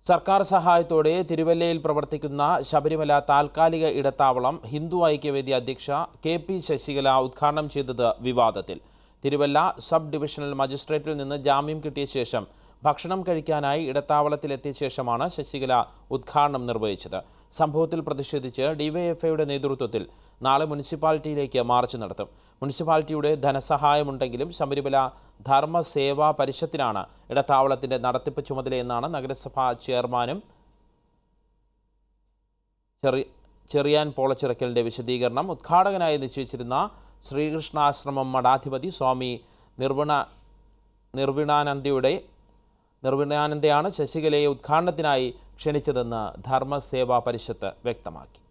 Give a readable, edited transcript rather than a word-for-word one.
സർക്കാർ സഹായത്തോടെ തിരുവല്ലയിൽ പ്രവർത്തിക്കുന്ന ശബരിമല താൽക്കാലിക ഇടത്താവളം ഹിന്ദു ഐക്യവേദി അധ്യക്ഷ കെ.പി. ശശികല ഉദ്ഘാടനം ചെയ്തത് വിവാദത്തിൽ. തിരുവല്ല സബ് ഡിവിഷണൽ മജിസ്ട്രേറ്റിൽ നിന്ന് ജാമ്യം കിട്ടിയ ശേഷം ഭക്ഷണം കഴിക്കാനായി ഇടത്താവളത്തിലെത്തിയ ശേഷമാണ് ശശികല ഉദ്ഘാടനം നിർവഹിച്ചത്. സംഭവത്തിൽ പ്രതിഷേധിച്ച് ഡിവൈഎഫ്ഐയുടെ നേതൃത്വത്തിൽ നാളെ മുനിസിപ്പാലിറ്റിയിലേക്ക് മാർച്ച് നടത്തും. മുനിസിപ്പാലിറ്റിയുടെ ധനസഹായമുണ്ടെങ്കിലും ശബരിമല ധർമ്മസേവാ പരിഷത്തിനാണ് ഇടത്താവളത്തിന്റെ നടത്തിപ്പ് ചുമതലയെന്നാണ് നഗരസഭാ ചെയർമാനും ചെറിയാൻ പോളച്ചിറക്കലിന്റെ വിശദീകരണം. ഉദ്ഘാടകനായി നിശ്ചയിച്ചിരുന്ന ശ്രീകൃഷ്ണാശ്രമം മഠാധിപതി സ്വാമി നിർവിണാനന്ദയാണ് ശശികലയെ ഉദ്ഘാടനത്തിനായി ക്ഷണിച്ചതെന്ന് ധർമ്മസേവാ പരിഷത്ത് വ്യക്തമാക്കി.